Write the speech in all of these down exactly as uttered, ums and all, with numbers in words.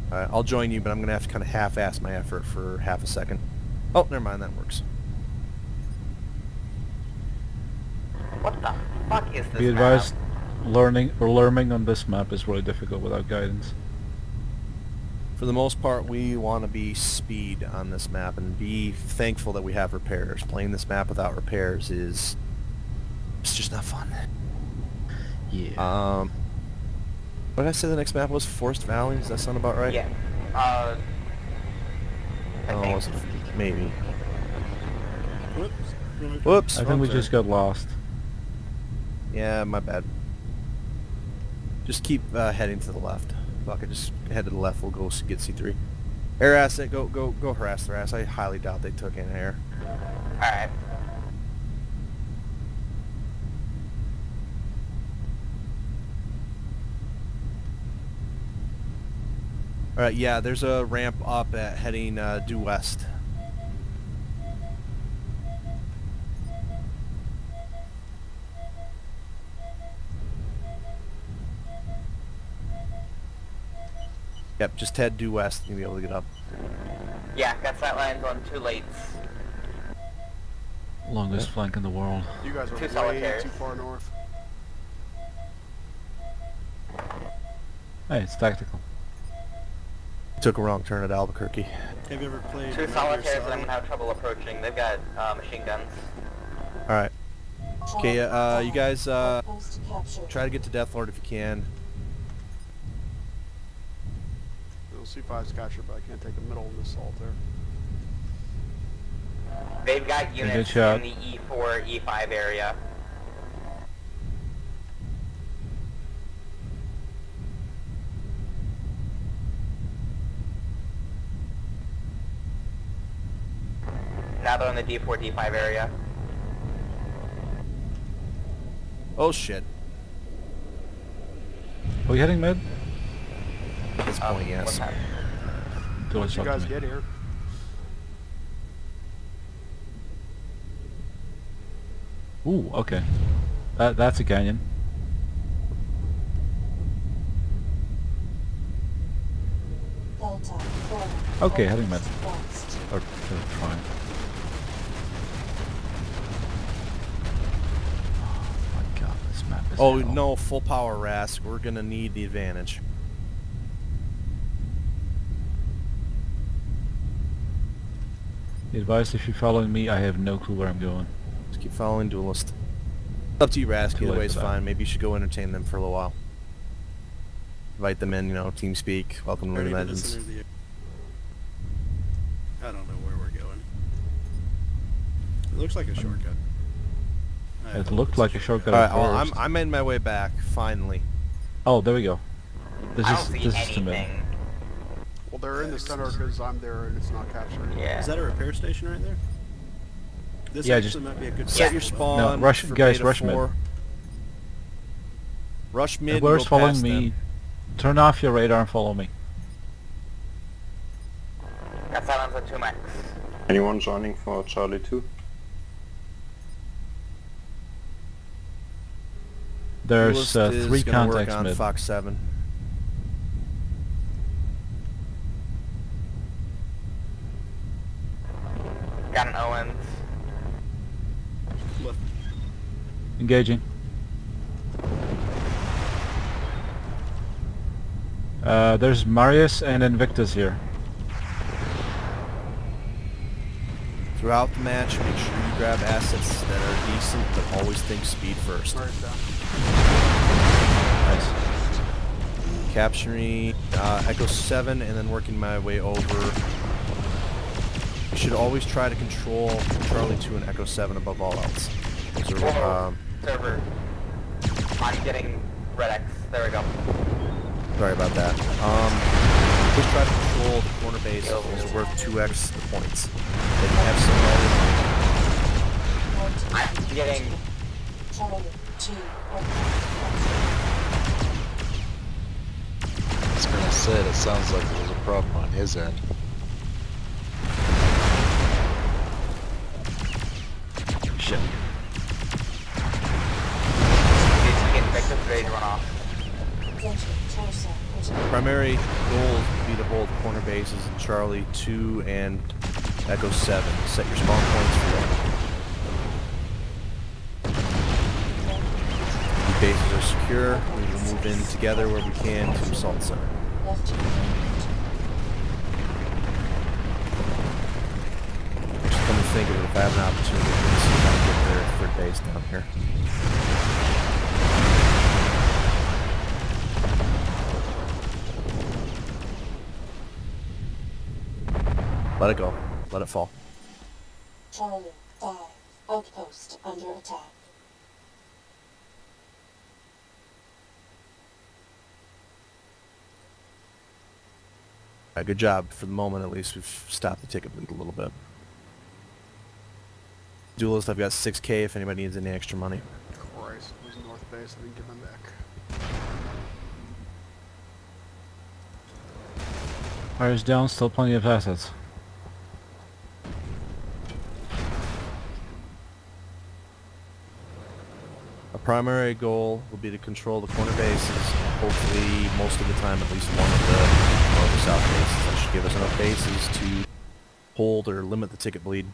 Alright, I'll join you, but I'm gonna have to kind of half-ass my effort for half a second. Oh, never mind, that works. What the fuck is this Be advised, map? learning or learning on this map is really difficult without guidance. For the most part, we want to be speed on this map and be thankful that we have repairs. Playing this map without repairs is... it's just not fun. Yeah. Um, what did I say the next map was? Forest Valley? Does that sound about right? Yeah. Uh... I Oh, think. was it? Maybe. Whoops. Whoops. I think wrong we turn. just got lost. Yeah, my bad. Just keep uh, heading to the left. Fuck it, just head to the left. We'll go get C three. Air asset, go go go harass their ass. I highly doubt they took in air. Alright. Alright, yeah, there's a ramp up at heading uh, due west. Yep, just head due west and you'll be able to get up. Yeah, got sight lines on two lates. Longest flank in the world. You guys are Two way solitaires. too far north. Hey, it's tactical. Took a wrong turn at Albuquerque. Have you ever played Two Metal Gear solitaires that I'm Solid? gonna have trouble approaching. They've got uh, machine guns. Alright. Okay, uh, you guys uh, try to get to Deathlord if you can. C five's captured, but I can't take a middle in this assault there. They've got good units shot. in the E four, E five area. Now they're in the D four, D five area. Oh shit. Are we heading mid? At this Um, point, yes. what's that? Don't Once you talk to guys me. get here, Ooh, okay. That that's a canyon. Okay, heading mid. Or, or trying. Oh my god, this map is Oh hell. no, full power Rask. We're gonna need the advantage. Be advised, if you're following me, I have no clue where I'm going. Just keep following Duelist. Up to you, Rask. Too Either late way's for that. fine. Maybe you should go entertain them for a little while. Invite them in, you know, team speak. Welcome to the ready to Legends. listen to the... I don't know where we're going. It looks like a shortcut. I It hope looked it's like a shortcut. Alright, at well, I'm, first. I'm in my way back, finally. Oh, there we go. This I is don't see this is to mid. anything. Well, they're in the center because I'm there and it's not captured. Yeah. Is that a repair station right there? This Yeah, actually just- might be a good Set spot your to spawn. No, rush- for guys, beta rush mid. four. Rush mid. and Whoever's go following past me, them. turn off your radar and follow me. Got silence on two max. Anyone joining for Charlie two? There's uh, Duelist three is gonna work contacts on mid. Fox seven. Got an Owens. left. Engaging. Uh, there's Marius and Invictus here. Throughout the match, make sure you grab assets that are decent, but always think speed first. Right down. Nice. Capturing uh, Echo seven and then working my way over. You should always try to control Charlie two and Echo seven above all else. Those are, Whoa. um, Server. I'm getting Red X. There we go. sorry about that. Um, just try to control the corner base because it's worth two X the points. They can have some I'm getting... I was gonna say, it sounds like there was a problem on his end. Shit. Get Victor's ready to run off. primary goal be to hold corner bases in Charlie two and Echo seven. Set your spawn points for that. The bases are secure. We will move in together where we can to Assault Center. Just come to think of it, if I have an opportunity, I'm going to see if I can get their third base down here. Let it go. Let it fall. Charlie five, outpost under attack. Uh, good job. For the moment, at least, we've stopped the ticket bleed a little bit. Duelist, I've got six K if anybody needs any extra money. Christ, it was north base. I didn't give them back. Fire's down, still plenty of assets. Our primary goal will be to control the corner bases, hopefully most of the time at least one of the north or south bases. That should give us enough bases to hold or limit the ticket bleed.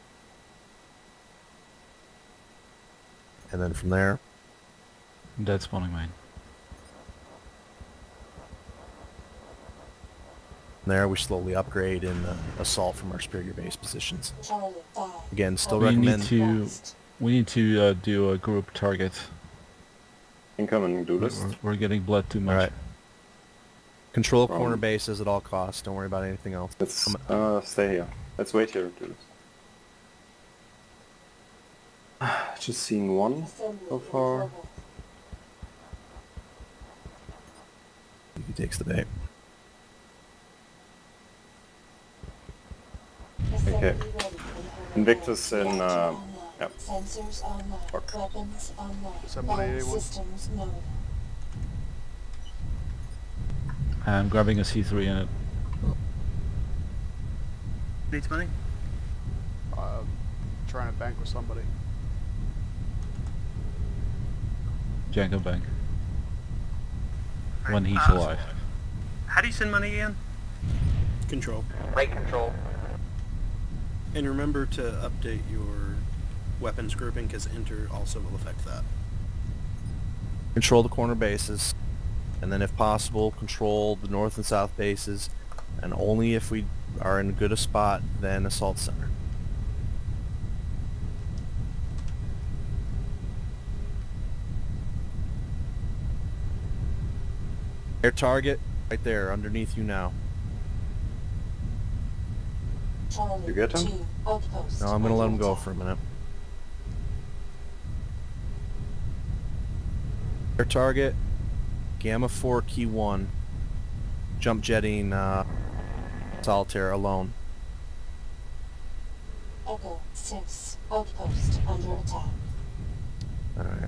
And then from there, Dead spawning mine. from there we slowly upgrade in uh, assault from our superior base positions. Charlie five. Again, still We need recommend... to we need to uh, do a group target. Incoming duelist. We're, we're getting bled too much. Alright. Control Um, corner bases at all costs. Don't worry about anything else. Let's Come uh, stay here. Let's wait here, duelist. Just seeing one Assembly so in far. progress. He takes the bait. Assembly Okay. ready and Invictus in, ready. uh, Online. yep. Sensors online. Fuck. Weapons online. Assembly All eighty-one. systems known. I'm grabbing a C three in it. Needs money? Uh, trying to bank with somebody. Django Bank. When he's Uh, alive. How do you send money again? Control. Rate control. And remember to update your weapons grouping, because enter also will affect that. Control the corner bases, and then if possible, control the north and south bases, and only if we are in good a spot, then assault center. Air target, right there, underneath you now. Charlie You get him? two, outpost No, I'm gonna let him under go attack. for a minute. Air target, Gamma four, Key one. Jump jetting uh, Solitaire alone. Echo six, outpost under attack. Alright.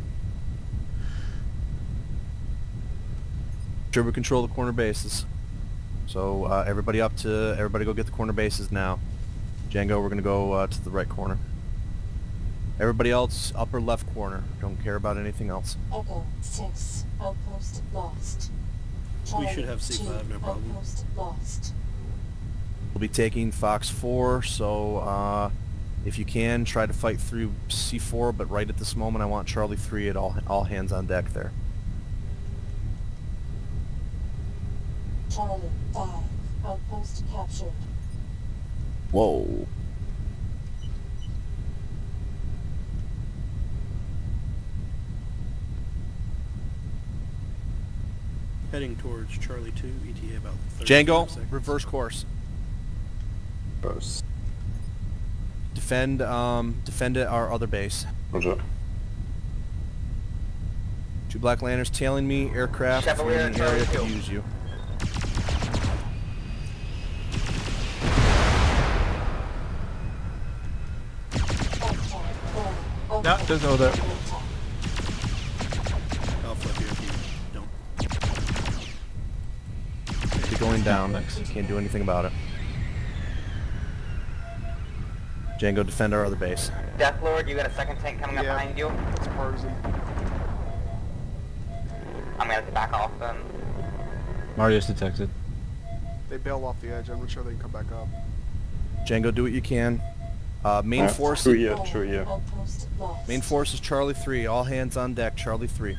Sure, we control the corner bases. So uh, everybody up to, everybody go get the corner bases now. Django, we're gonna go uh, to the right corner. Everybody else, upper left corner. Don't care about anything else. Echo six, outpost lost. We should Charlie have C five, two, no problem. Outpost lost. We'll be taking Fox four, so uh, if you can, try to fight through C four, but right at this moment I want Charlie three at all, all hands on deck there. Charlie five, outpost captured. Whoa. Heading towards Charlie two, E T A about thirty Django, seconds. reverse course. First. Defend, um, defend at our other base. Roger. Two Black Lanterns tailing me, aircraft if you're in the area to use you. No, there's no there. I'll flip you if you don't. You're going down. Can't do anything about it. Django, defend our other base. Deathlord, you got a second tank coming up Yeah. behind you. It's partisan. I'm gonna have to back off then. Mario's detected. They bailed off the edge. I'm not sure they can come back up. Django, do what you can. Uh, main Uh, force. True here, true here. Outpost lost. Main force is Charlie three. All hands on deck. Charlie three.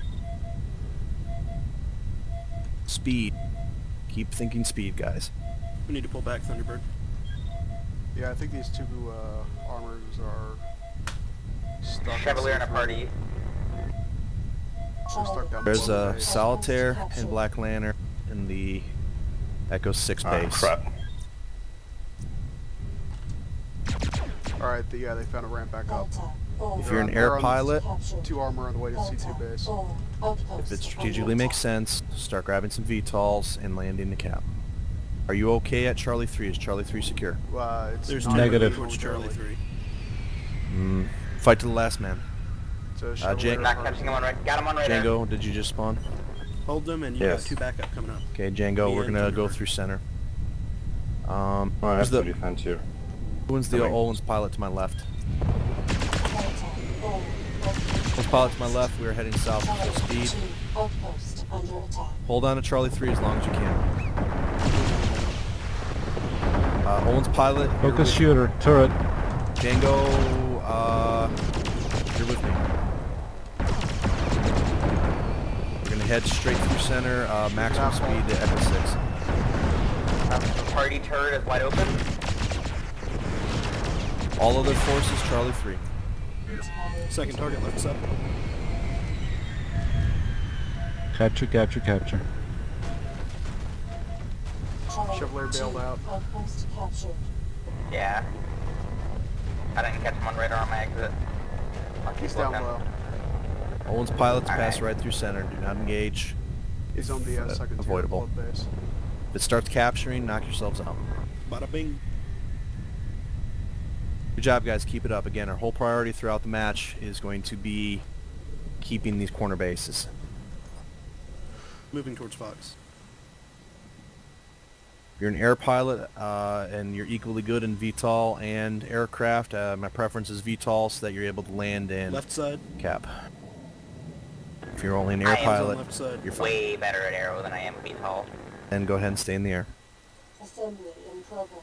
Speed. Keep thinking speed, guys. We need to pull back, Thunderbird. Yeah, I think these two uh, armors are stuck. Chevalier in a party. They're stuck down There's below a the base. Solitaire and Black Lantern in the Echo six Ah, base. crap. Alright, the, yeah, they found a ramp back up. Delta. Four. If you're an They're air on- pilot, Captured. Two armor on the way to C two Delta. base. Four. Outpost if it under strategically makes attack. sense, start grabbing some V TOLs and landing the cap. Are you okay at Charlie three? Is Charlie three secure? Uh, it's There's not two Negative. towards Charlie three. Mm, fight to the last man. So Uh, Chevalier Jake- Not party. catching him on right. Got him on radar. Django, did you just spawn? Hold them, and you Yes. got two backup coming up. Okay, Django, Me we're and gonna go Thunderbird. through center. Um, Oh, I who's have to the defend here. who's the Coming. Owens pilot to my left? Delta. Four. Owens pilot to my left. We are heading south Charlie full speed. two. Outpost under attack. Hold on to Charlie three as long as you can. Uh, Owens pilot. you're Focus with- shooter, turret. Django, uh, you're with me. We're gonna head straight through center, uh, maximum speed to Echo six. Um, party turret is wide open. All other forces, Charlie three. Second target left side. Capture, capture, capture. Charlie Chevalier bailed two. out. Outpost captured. Yeah. I didn't catch him on radar on my exit. I'll keep He's down looking. low. Owens pilots pass Alright. right through center. Do not engage. He's on the uh, Uh, second tier avoidable. blood base. If it starts capturing, knock yourselves out. Bada bing. Good job, guys. Keep it up. Again, our whole priority throughout the match is going to be keeping these corner bases. Moving towards Fox. If you're an air pilot uh, and you're equally good in V TOL and aircraft, uh, my preference is V TOL so that you're able to land in Left side. cap. If you're only an I air am pilot, left side. you're fine. Way better at arrow than I am V TOL. Then go ahead and stay in the air. Assembly in progress.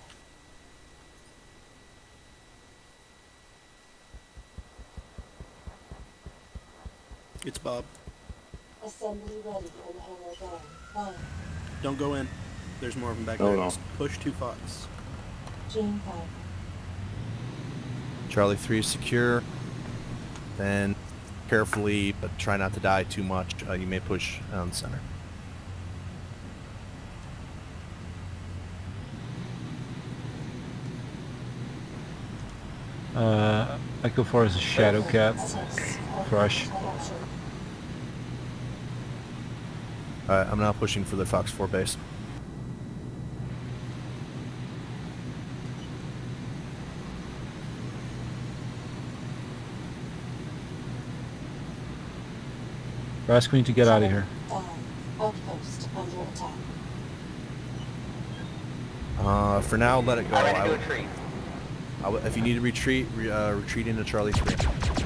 It's Bob. Assembly ready and hangar going. One. Don't go in. There's more of them back Oh, there. no. Just push to Fox. Gene five. Charlie three is secure. Then carefully, but try not to die too much. Uh, you may push on center. Uh, Echo four is a shadow cap. Six. Crush. Captured. Alright, I'm now pushing for the Fox four base. We're asking you to get out of here. Five. Outpost under attack. Uh, for now, let it go. I'm ready I to would, retreat. I would, if you need to retreat, re, uh, retreat into Charlie three.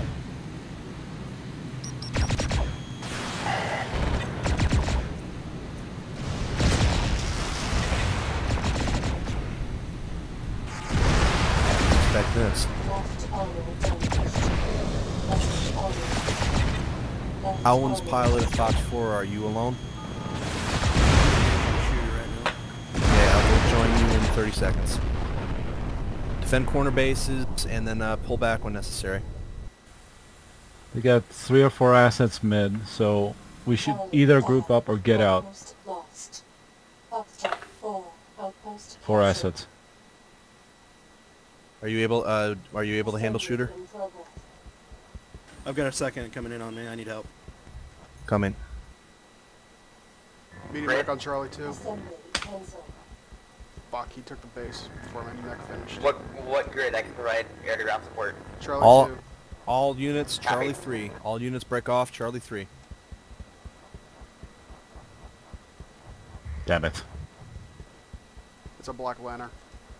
Expect this. Left armor damaged. Left armor. Left Owens armor. pilot at Fox four, are you alone? Shooter right now. Yeah, I will join you in thirty seconds. Defend corner bases and then uh, pull back when necessary. They got three or four assets mid, so we should Charlie either five. group up or get out. Outpost lost. Foxtrot four. Outpost Four captured. assets. Are you able? Uh, are you able to handle Assembly shooter? in progress. I've got a second coming in on me. I need help. Coming. Meeting Red. back on Charlie two. Assembly cancel. Fuck, he took the base before my neck finished. What what grid I can provide air to ground support? Charlie All, two. all units, Charlie Copy. three. All units break off, Charlie three. Damn it. It's a Black Lantern.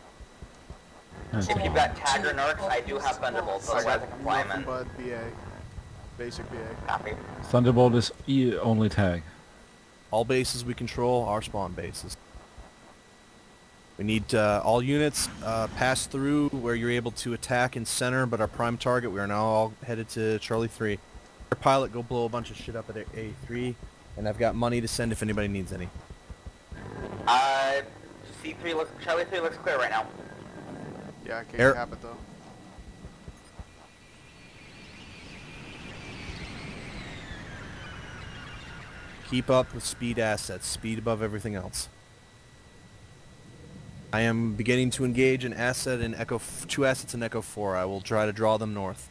If Okay. you've got Tagger Narcs, I do have Thunderbolts, I otherwise I got can fly nothing them in. but B A. Basic B A. Copy. Thunderbolt is E only tag. All bases we control are spawn bases. We need uh, all units uh, pass through where you're able to attack in center, but our prime target, we are now all headed to Charlie three. Our pilot, go blow a bunch of shit up at A three, and I've got money to send if anybody needs any. Uh, C three looks, Charlie three looks clear right now. Yeah, I can't Air- cap it though. Keep up with speed assets, speed above everything else. I am beginning to engage an asset in Echo, f two assets in Echo four. I will try to draw them north.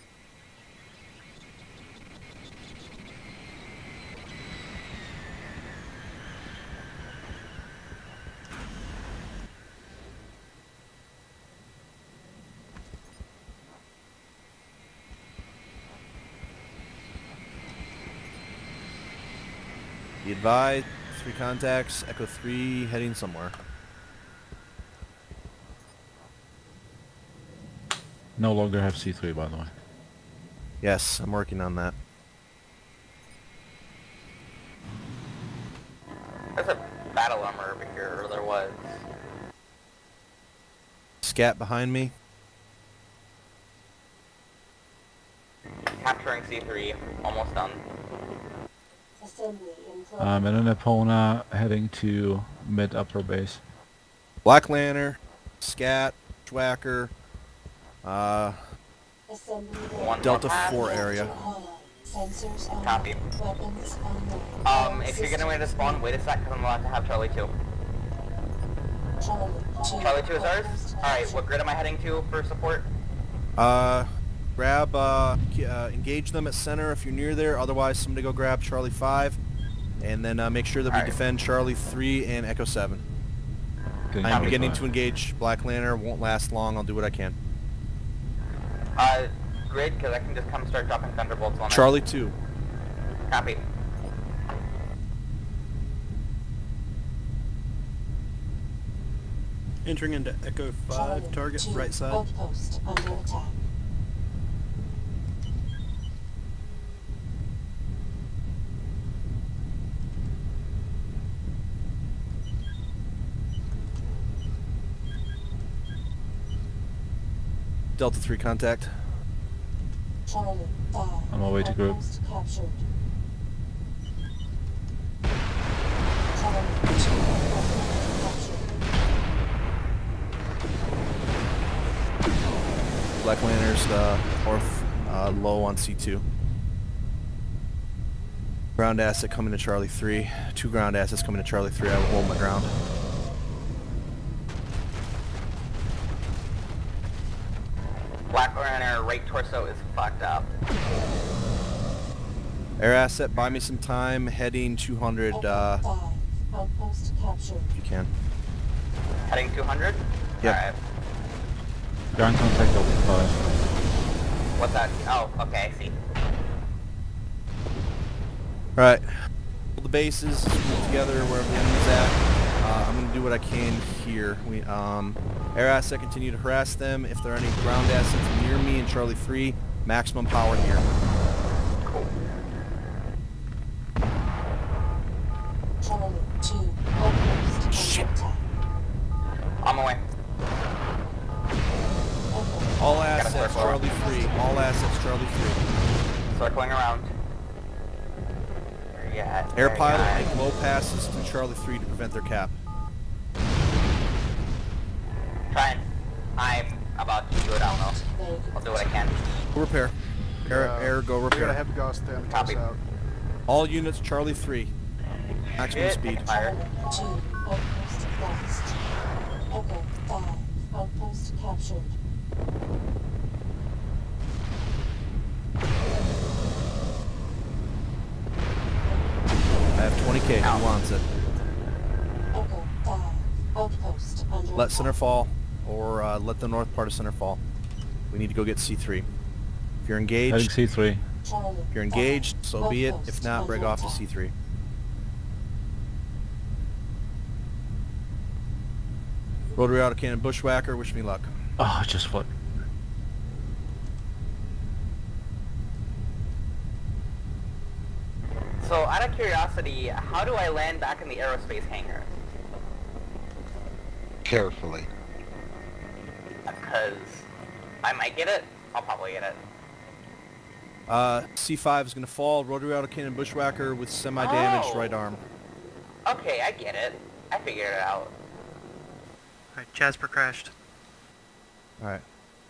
Be advised, three contacts, Echo three heading somewhere. No longer have C three, by the way. Yes, I'm working on that. There's a battle armor over here, or there was. Scat behind me. Capturing C three, almost done. Assembly in progress. Um, and an Epona heading to mid-upper base. Black Lantern, Scat, Schwacker, uh, Assembly One Delta more pass. four area. Sensors on. Copy. Weapons on. Um, if you're gonna wait to spawn, wait a sec, because I'm allowed to have Charlie two. Charlie two. Charlie two is ours? Alright, what grid am I heading to for support? Uh, grab, uh, k- uh, engage them at center if you're near there. Otherwise, somebody go grab Charlie five, and then uh, make sure that we Alright. defend Charlie three and Echo seven. Getting I'm Charlie beginning five. to engage Black Lantern. Won't last long. I'll do what I can. Uh, grid, because I can just come start dropping thunderbolts on Charlie two. it. Copy. Entering into Echo five, Charlie target two. right side. Outpost under attack. Delta three contact. Charlie five. On my way to group. Outpost captured. Charlie two. Outpost captured. Black Lantern's uh, north, uh, low on C two. Ground asset coming to Charlie three. Two ground assets coming to Charlie three. I will hold my ground. Black Lantern right torso is fucked up. Air asset, buy me some time. Heading two hundred, uh, Echo five. Outpost captured. if you can. Heading two hundred? Yep. Alright. Ground contact Delta five. What's that? Oh, okay, I see. Alright. Hold the bases, move together wherever the enemy's at. Uh, I'm going to do what I can here. We, um, air asset, continue to harass them. If there are any ground assets near me in Charlie three, maximum power here. Charlie two. Outpost Shit. under attack. On my way. Echo All Gotta assets, circle. Charlie three. All assets, Charlie three. Circling around. Where you at? Air There you pilot, at. make low passes through Charlie three to prevent their cap. Trying. I'm about to do it, I don't know. Very I'll do what I can. Go repair. Air, Yeah, air, go We got a repair. heavy gust down to Copy. us out. All units, Charlie three. Maximum Shit, speed. fire. Charlie two. Outpost lost. Echo five. Outpost captured. I have twenty K. Who wants it? Echo five. Outpost under Let attack. center fall, or uh, let the north part of center fall. We need to go get C three. If you're Heading engaged, C three. Charlie if you're engaged, five. so be it. Outpost If not, break under off to attack. C three. Rotary autocannon bushwhacker, wish me luck. Oh, just flip. So, out of curiosity, how do I land back in the aerospace hangar? carefully. Because I might get it. I'll probably get it. Uh, C five is going to fall. Rotary autocannon bushwhacker with semi-damaged Oh. right arm. Okay, I get it. I figured it out. Alright, Jasper crashed. Alright.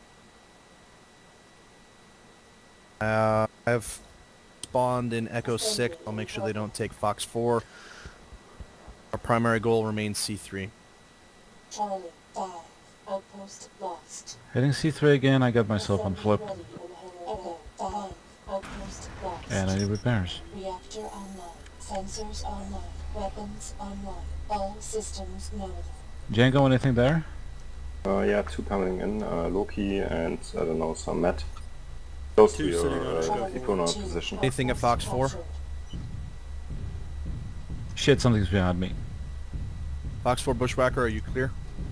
Uh, I've spawned in Echo six. I'll make sure they don't take Fox four. Our primary goal remains C three. Charlie, five. Outpost lost. Heading C three again, I got myself on flip. Echo, five. Outpost lost. And I need repairs. Reactor online. Sensors online. Weapons online. All systems known. Django, anything there? Uh, yeah, two coming in. Uh, Loki and, I don't know, some Matt. Close to Two your sitting on uh, Echo four. Tikonov position. Anything at Fox four? Shit, something's behind me. Fox four bushwhacker, are you clear?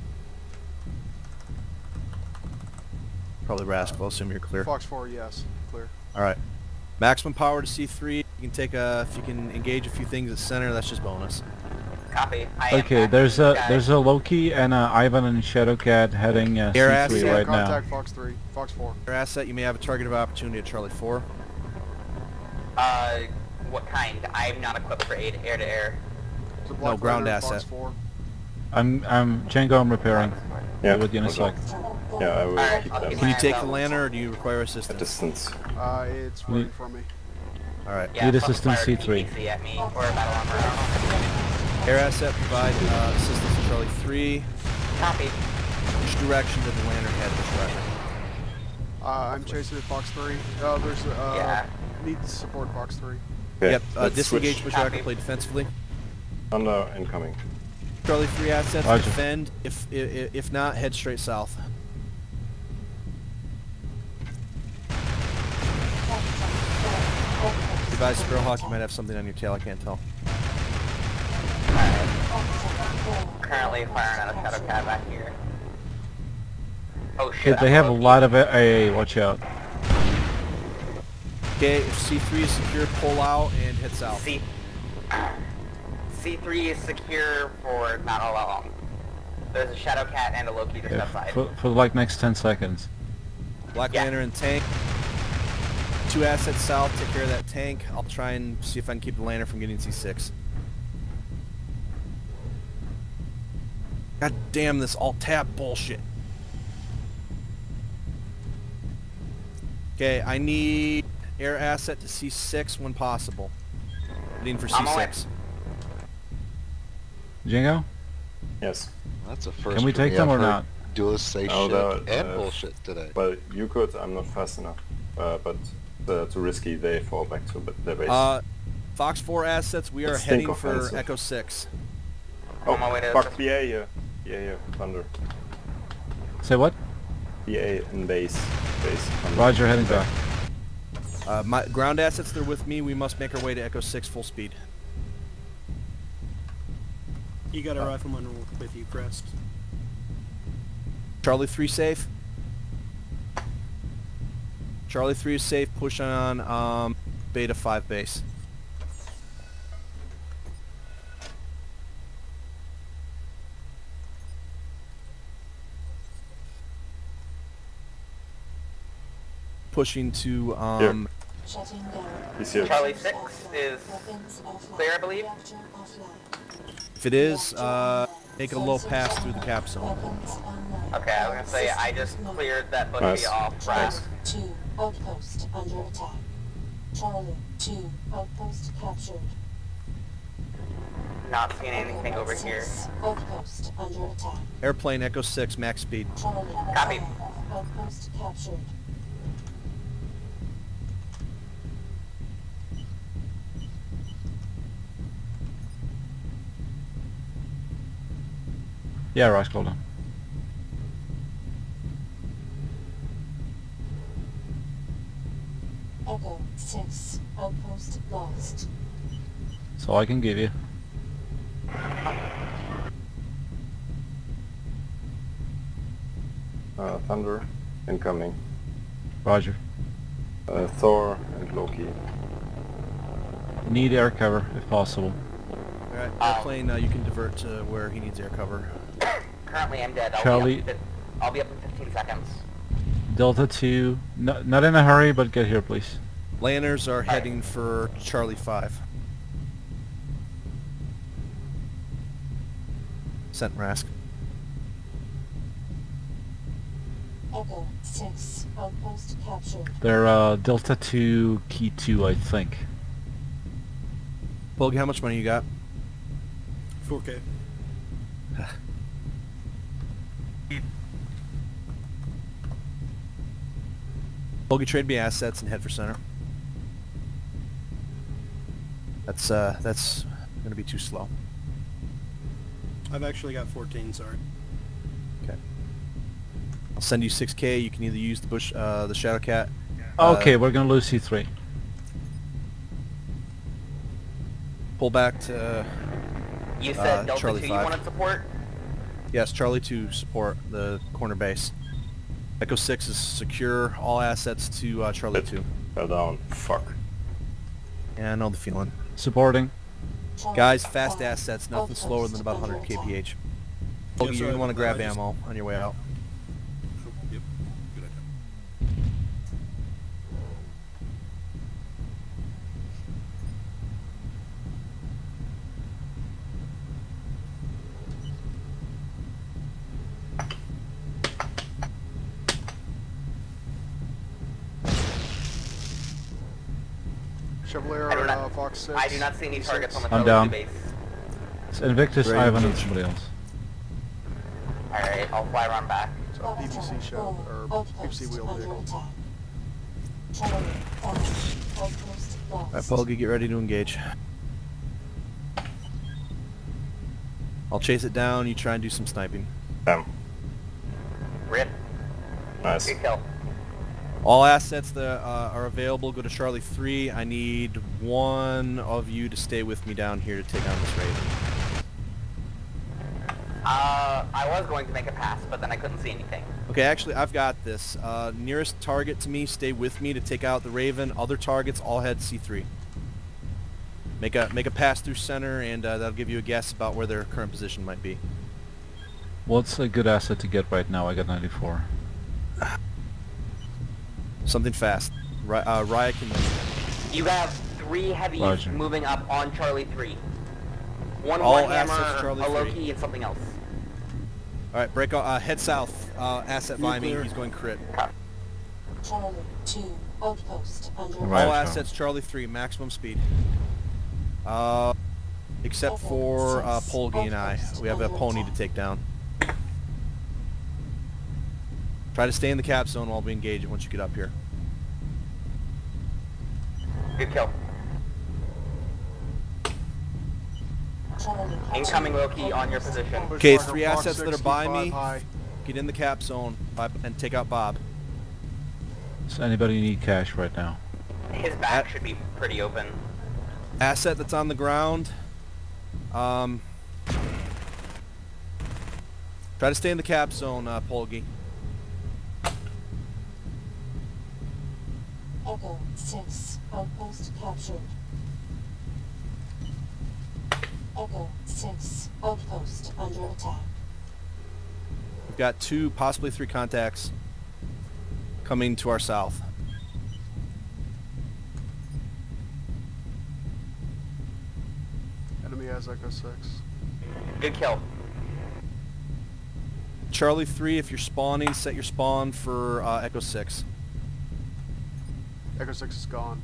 Probably Rask, I'll assume you're clear. Fox four, yes, clear. Alright. Maximum power to C three. You can take a, if you can engage a few things at center, that's just bonus. Copy. I am Okay, back. there's a Guys. there's a Loki and a Ivan and Shadowcat heading uh, Air C three asset. right now. Contact Fox three, Fox four. Your asset, you may have a target of opportunity at Charlie four. Uh, what kind? I'm not equipped for aid air to air. The Black ground Rider, Fox asset. four. I'm I'm Django. I'm repairing. Yeah, With you in a okay. sec. Yeah, I will Alright, keep I'll them keep Can you my take eyes the out. lantern or do you require at assistance? distance. Uh, it's We- waiting for me. Alright. Yeah, Need fucking assistance fire C three. P V C at me or battle armor. I Air asset, provide uh, assistance to Charlie three. don't know. Copy. Which direction did the lantern head, bushwhacker? Uh, I'm chasing at Fox three. Uh, there's, uh, Yeah. need to support Fox three. Okay, Yep, uh, let's disengage switch. bushwhacker, Copy. play defensively. Thunder incoming. Charlie three assets, Roger. defend. If, if if not, head straight south. Advise Sparrowhawk, you might have something on your tail, I can't tell. Currently firing at a shadow cat back here. Oh shit. Shit, they I'm have a low-key. lot of A A. Watch out. Okay, if C three is secure, pull out and head south. C C3 is secure for not all that long. There's a shadow cat and a Loki just Yeah, outside. for, for like next ten seconds. Black Yeah. Lantern and tank. Two assets south, take care of that tank. I'll try and see if I can keep the lantern from getting C six. God damn this alt-tab bullshit. Okay, I need air asset to C six when possible. Heading for C I'm on six. Django? Yes. That's a first. Can we for take me. them I've or heard not? Duelists say Oh, shit that, and uh, bullshit today. Well, you could, I'm not fast enough. Uh, but uh, too risky, they fall back to b- their base. Uh, Fox four assets, we are Let's think heading for offensive. Echo six. oh, on my way to fuck, this- B A here. B A here, Thunder. Say what? B A in base. Base. Thunder. Roger, heading back. Uh, my ground assets, they're with me. We must make our way to Echo six full speed. You got a rifleman with you, Crest. Charlie three safe. Charlie three is safe. Push on um, Beta five base. Pushing to um, Shutting down. He's here. Charlie six is Weapons offline. clear, I believe. Reactor offline. if it is, uh, make a low pass through the cap zone. Weapons online. Okay, I was gonna say I just cleared that bushy Nice. off Charlie Rask. two. Outpost under attack. Charlie two. Outpost captured. Not seeing anything over here. Six. Outpost under attack. Airplane Echo six max speed. Charlie Copy. five. Outpost captured. Yeah, Ross, hold on. Echo six. Outpost lost. That's all I can give you. Uh, Thunder incoming. Roger. Uh, Thor and Loki. Need air cover if possible. Alright, Um, airplane, uh, you can divert to where he needs air cover. currently am dead. I'll Charlie. Be up, I'll be up in fifteen seconds. Delta two, no, not in a hurry, but get here, please. Landers are heading for Charlie five. Sent Rask. Echo six, outpost captured. They're uh, Delta two, Key two, I think. Bulgy, how much money you got? four K. Bulgy, trade me assets and head for center. That's uh, that's gonna be too slow. I've actually got fourteen, sorry. Okay. I'll send you six K. You can either use the bush, uh, the Shadow Cat. Okay, uh, we're gonna lose C three. Pull back to. You said Uh, Delta Charlie two five. you wanted support? Yes, Charlie two support the corner base. Echo six is secure. All assets to uh, Charlie two. Fell down. Fuck. Yeah, I know the feeling. Supporting. Charlie Guys, fast five, assets, nothing outpost slower than about one under hundred attack. K P H. Yeah, Bulgy, you're sorry gonna want to about grab that, I just- ammo on your way out. Oh, yep. Good idea. Chevalier, I do not- uh, Fox six. I do not see any targets on the I'm Charlie down. two base. It's Invictus, Great Ivan, and engage. somebody else. Alright, I'll fly around back. It's a P V C show, or P V C wheel Under vehicle. attack. Charlie five, outpost lost. Alright, Bulgy, get ready to engage. I'll chase it down, you try and do some sniping. Damn. Rip. Nice. Good kill. All assets that uh, are available, go to Charlie three. I need one of you to stay with me down here to take on this raid. Uh, I was going to make a pass, but then I couldn't see anything. Okay, actually, I've got this. Uh, nearest target to me, stay with me to take out the Raven. Other targets, all head C three. Make a make a pass through center, and uh, that'll give you a guess about where their current position might be. What's a good asset to get right now? I got ninety-four. Something fast. Ri uh, Raya can. You have three heavies Roger. moving up on Charlie three. One All one assets, hammer, Charlie a three. Loki, and something else. All right, break. Uh, head south. Uh, asset by me. Nuclear. He's going crit. Charlie two, outpost under Right. All attack. assets, Charlie three, maximum speed. Uh, except for uh, Polgy and I. We have a pony to take down. Try to stay in the cap zone while we engage it once you get up here. Good kill. Charlie Incoming two, Loki on your outpost. position. Okay, Bushwhacker, three Fox assets that are six, by keep five me. high. Get in the cap zone Bob, and take out Bob. Does anybody need cash right now? His back should be pretty open. Asset that's on the ground. Um, try to stay in the cap zone, uh, Polgy. Echo six, outpost captured. Echo six, outpost under attack. We've got two, possibly three contacts coming to our south. Enemy has Echo six. Good kill. Charlie three, if you're spawning, set your spawn for uh, Echo six. Echo six is gone.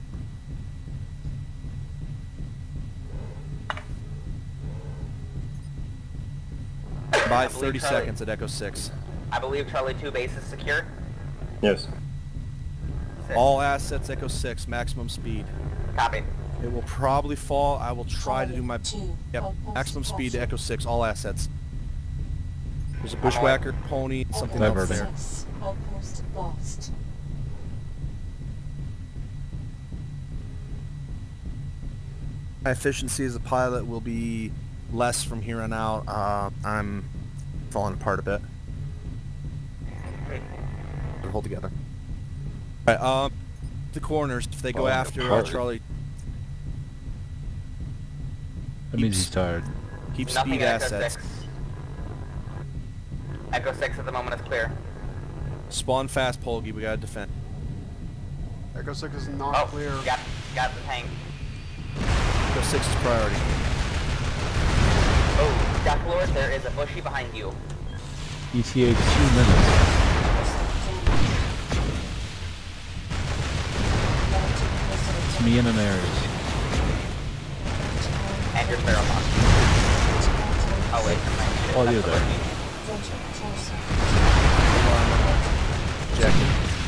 By I believe thirty Charlie- seconds at Echo six. I believe Charlie two base is secure. Yes. Six. All assets Echo six, maximum speed. Copy. It will probably fall. I will try to do my Two, yep, outpost maximum speed to captured. Echo six, all assets. There's a bushwhacker, pony, and something Echo else Diverting. there. six, outpost lost. My efficiency as a pilot will be less from here on out. Uh, I'm falling apart a bit. Hold together. All right, um, the corners. If they go Falling after uh, apart. Charlie, That means he's tired. keep Nothing speed at Echo assets. six. Echo six at the moment is clear. Spawn fast, Polgi. We gotta defend. Echo six is not Oh, clear. got, got the tank. Echo six is priority. Oh, deathlord, there is a bushy behind you. E T A two minutes. It's me and an Ares. And your barrel box. Oh wait, never mind. Oh, you're there. Jacket.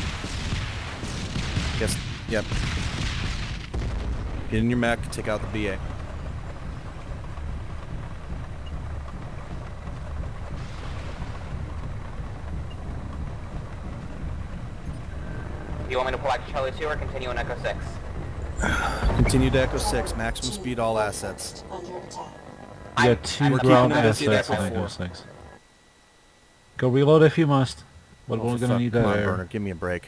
Guess. Yep. Get in your mech. Take out the B A. Do you want me to pull out Charlie two or continue on Echo six? Continue to Echo six. Maximum speed, all assets. Under attack. You I'm- got two I'm ground keeping it busy assets there in before. Echo six. Go reload if you must. But Oh, we're for gonna fuck- need Come that on, air. burner. Give me a break.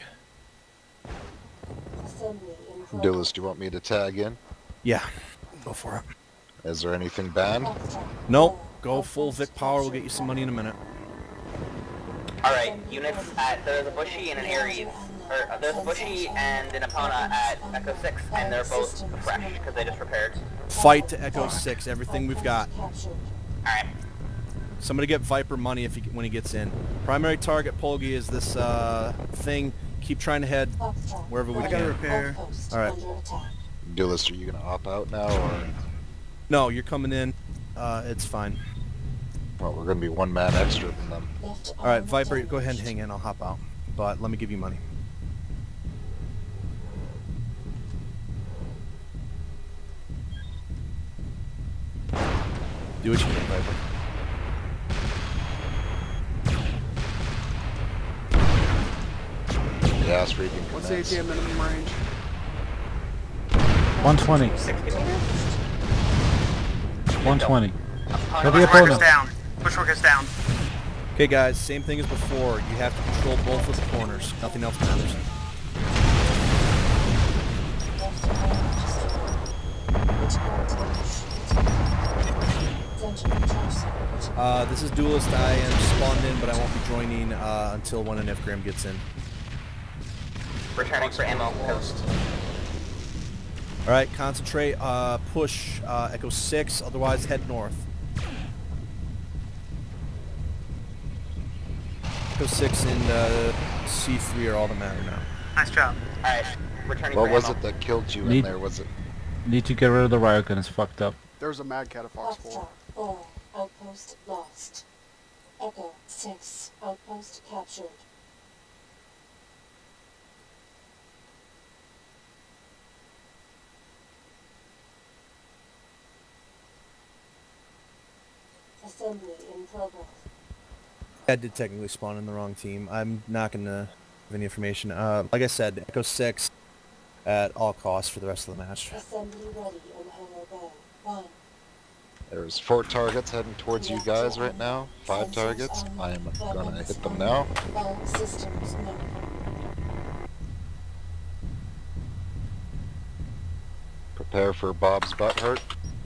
Assembly in progress. Dillis, do you want me to tag in? Yeah. Go for it. Is there anything banned? Foxtrot. Nope. Go full Vic power. We'll get you some money in a minute. Alright, units at, there's a bushy and an Ares. Or, uh, there's a bushy and an Epona at Echo six, and they're both fresh, because they just repaired. Fight to Echo six. Everything we've got. Captured. Alright. Somebody get Viper money if he, when he gets in. Primary target, Polgi, is this uh, thing. Keep trying to head Foxtrot. wherever we I gotta can. repair. Outpost All right. under attack. Dillis, are you gonna opt out now, or No, you're coming in. Uh, it's fine. well, we're gonna be one man extra than them? Left All right, arm Viper, go ahead and damaged. hang in. I'll hop out. But let me give you money. Do what you can, Viper. Gas reading What's the A commence. T M minimum range? one twenty. sixty meters? one twenty. Opponent- Heavy Push workers opponent. down. Push workers down. Okay, guys, same thing as before. You have to control both of the corners. Nothing else matters. Left arm destroyed. Central torso. Uh, this is Duelist. I am spawned in, but I won't be joining uh, until when an F Gram gets in. Returning for ammo, coast. All right, concentrate. Uh, push uh, Echo six. Otherwise, head north. Echo six and uh, C three are all that matter now. Nice job. Alright, returning What for was ammo. it that killed you in Need- there? Was it? Need to get rid of the riot gun. It's fucked up. There's a Mad Cat at Fox Foxtrot. four. four. Outpost lost. Echo six. Outpost captured. Assembly in progress. I did technically spawn in the wrong team. I'm not going to have any information. Uh, like I said, Echo six at all costs for the rest of the match. Assembly ready in hangar bay. One. There's four targets heading towards you guys right now. Five targets. I am gonna hit them now. All systems no. Prepare for Bob's butt hurt.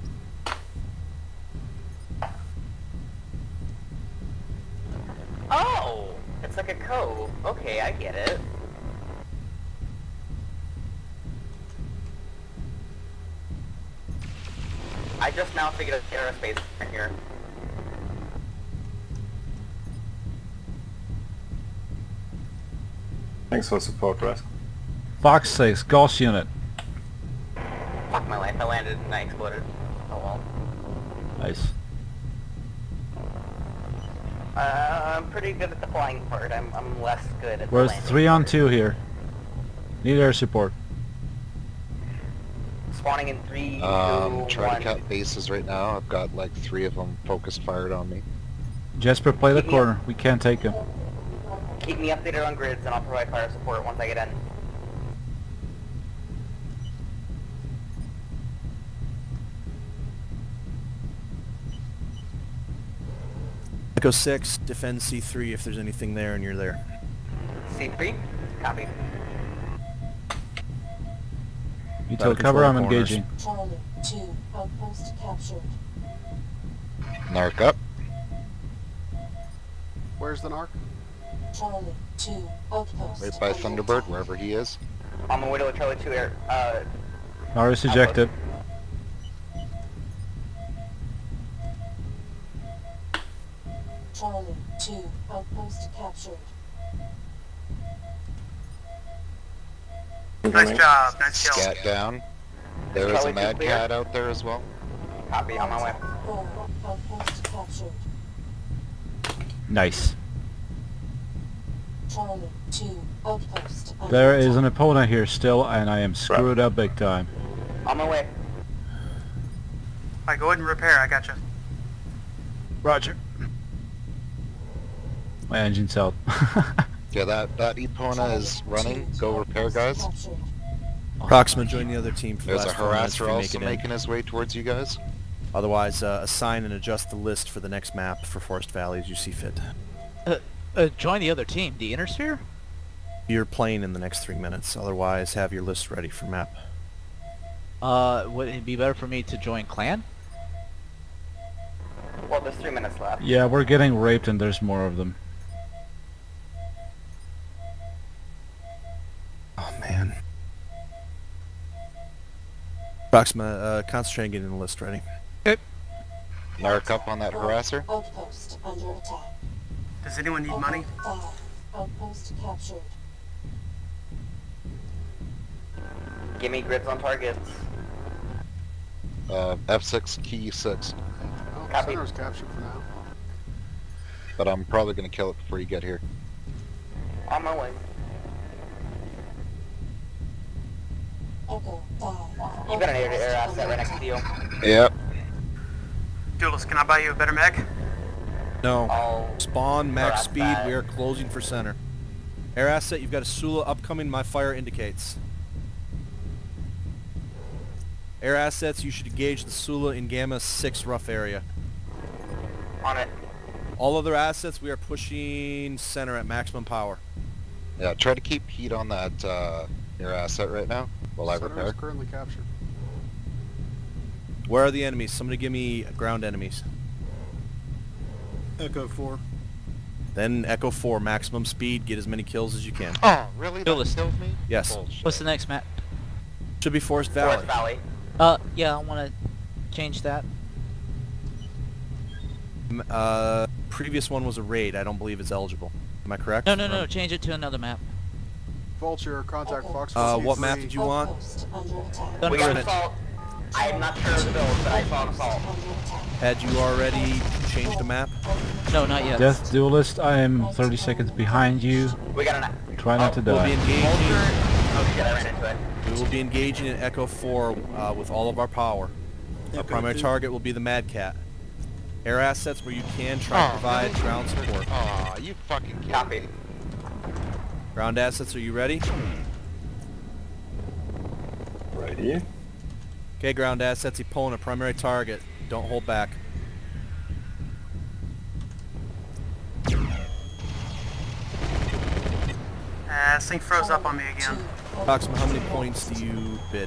Oh! It's like a cove. Okay, I get it. I just now figured out the aerospace in here. Thanks for support, Raz. Fox six. Gauss unit. Fuck my life, I landed and I exploded. Oh well. Nice. Uh, I'm pretty good at the flying part. I'm, I'm less good at the We're landing three on part. two here. Need air support. Spawning in three, Um, two, try to one. cut bases right now. I've got like three of them focused fired on me. Jesper, play the Keep me corner. We can't take him. Keep me updated on grids and I'll provide fire support once I get in. Echo six, defend C three if there's anything there and you're there. C three, copy. You Gotta take cover, control I'm corners. engaging. Charlie two. Outpost captured. Narc up. Where's the narc? Charlie two outpost. Right by under Thunderbird, attack. wherever he is. On my way to Charlie two air. Uh, Norris ejected. Charlie two outpost captured. Nice job. Nice kill. Scat down. There is Charlie a two Mad clear. Cat out there as well. copy, on my way. Four outpost captured. Nice. Charlie two outpost. under There is an attack. opponent here still, and I am screwed up big time. On my way. Alright, go ahead and repair. I got you. Roger. My engine's out. Yeah, that, that Epona is running. Go repair, guys. Captured. Proxima, join the other team for the There's a last four minutes if harasser you make also it in. making his way towards you guys. Otherwise, uh, assign and adjust the list for the next map for Forest Valley as you see fit. Uh, uh, join the other team. The inner sphere? You're playing in the next three minutes. Otherwise, have your list ready for map. Uh, would it be better for me to join clan? Well, there's three minutes left. Yeah, we're getting raped and there's more of them. Oh, man. Proxima, uh, concentrate on getting the list ready. Narc up on that harasser. Outpost under attack. Does anyone need money? Five outpost captured. Give me grids on targets. Uh, F six, key six. Oh, Copy. center's captured for now. But I'm probably going to kill it before you get here. On my way. Echo five. You got an air-to-air asset right next to you. Yep. Duelist, can I buy you a better mech? No. I'll... Spawn, max Harass speed, that. we are closing for center. Air asset, you've got a Sula upcoming, my fire indicates. Air assets, you should engage the Sula in Gamma six rough area. On it. All other assets, we are pushing center at maximum power. Yeah, try to keep heat on that uh, your asset right now while I Center repair. is currently captured. Where are the enemies? Somebody give me ground enemies. Echo four. Then Echo four, maximum speed, get as many kills as you can. Oh, really? That Duelist. killed me? Yes. Bullshit. What's the next map? Should be Forest Valley. Forest Valley. Uh, yeah, I want to change that. M- Uh, previous one was a raid. I don't believe it's eligible. Am I correct? No, no, no, Or- change it to another map. Vulture, contact Fox. Uh, what forty-three. map did you want? Outpost under attack. Thunder We got Rift. assault. I am not sure of the build, but I saw an assault. Under attack. Had you already changed the map? No, not yet. Death Duelist, I am thirty seconds behind you. We got an... Try not to We'll be die. engaging. Oh shit, I ran into it. We will be engaging in Echo four uh, with all of our power. Our Echo primary two. target will be the Mad Cat. Air assets where you can try to Oh, provide really? ground support. Aw, you fucking killed Copy. me. Ground assets, are you ready? Ready? Okay, ground assets, opponent, primary target. Don't hold back. Uh, this thing froze up on me again. Proxima, how many points do you bid?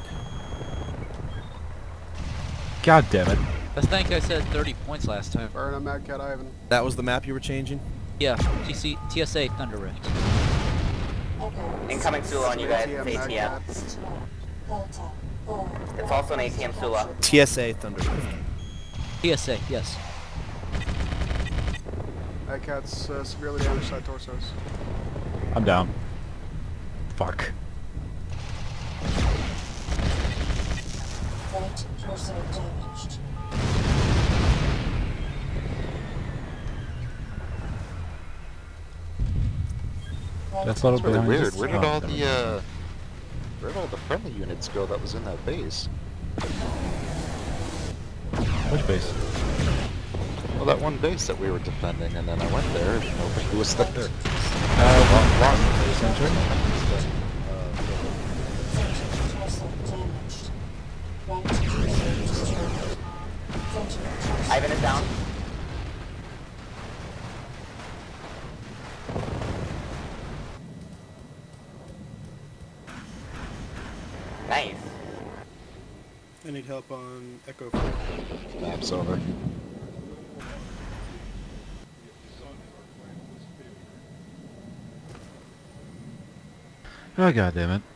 God damn it. I think I said thirty points last time. Burn a Mad Cat Ivan. That was the map you were changing? Yeah, T C T S A Thunder Rift. Incoming Sula on you guys. A T M It's A Mad T M. Cat. Delta four. It's also an A T M Sula. T S A Thunder Rift. T S A, yes. Mad Cat's uh, severely damaged side torsos. I'm down. Fuck. Right torso damaged. Right That's a little That's really behind weird. us. Where did Oh, all damn the it. uh, where did all the friendly units go that was in that base? Which base? Well, that one base that we were defending, and then I went there and nobody was there. Uh, Lot- Center? Center torso damaged. Right torso destroyed. Center torso Ivan is down. Nice. I need help on Echo four. Map's over. Oh god damn it.